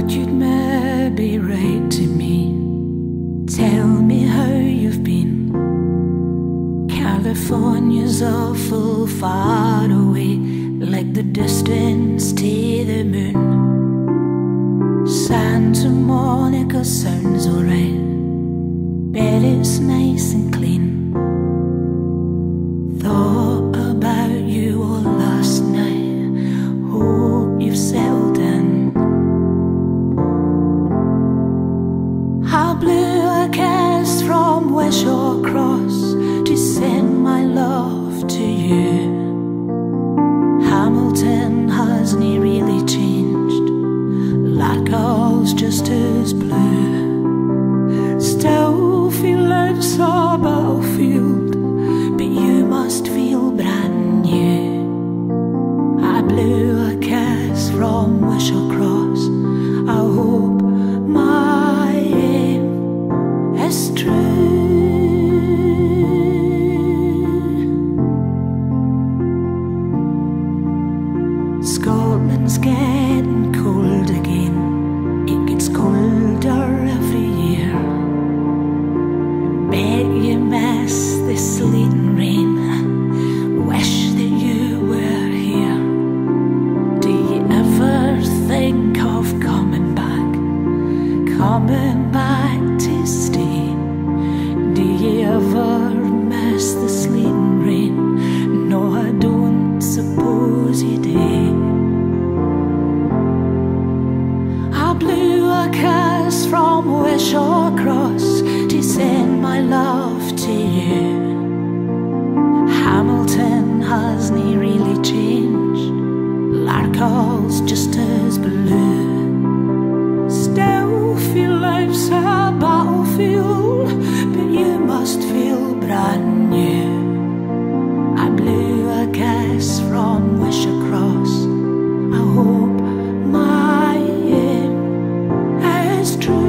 thought you'd maybe write to me, tell me how you've been. California's awful far away, like the distance to the moon. Santa Monica sounds alright, bet it's nice and clean. Thought about you all last night, hope you've settled in. I blew a kiss from Wishaw Cross to send my love to you. Hamilton hasn't really changed, Glasgow's just as blue. Still feel it's a battlefield, but you must feel brand new. I blew a kiss from Wishaw Cross, I hope my aim is true. Scotland's getting cold again, it gets colder every year. Bet you miss the sleet and rain, wish that you were here. Do you ever think of coming back to stay? Do you ever miss the sleet and rain? No, I don't suppose you do. I blew a kiss from Wishaw Cross to send my love to you. Hamilton hasn't really changed, Glasgow's just as blue. Still feel life's a battlefield, but you must feel brand new. I blew a kiss from Wishaw Cross, I hope my aim is true.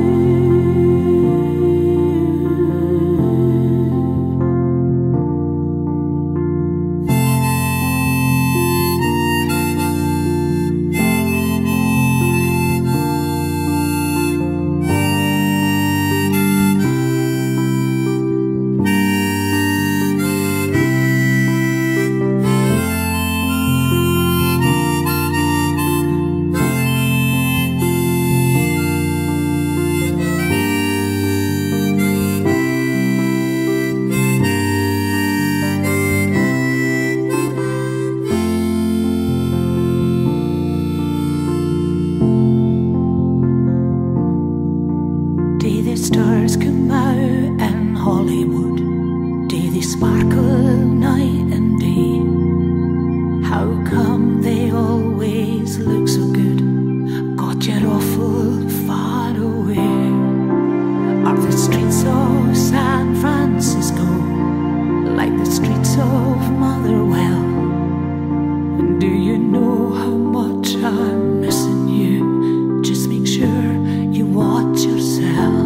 Do the stars come out in Hollywood? Do they sparkle night and day? How come they always look so good? God, you're awful far away. Are the streets of San Francisco like the streets of Motherwell? And do you know how much I'm missing you? Just make sure you watch yourself.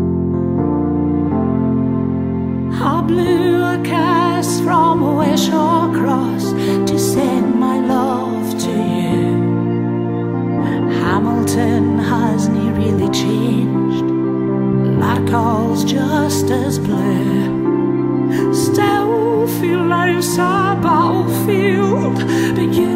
I blew a kiss from Wishaw Cross to send my love to you. Hamilton hasn't really changed, Glasgow's just as blue. Still feel life's a battlefield, but you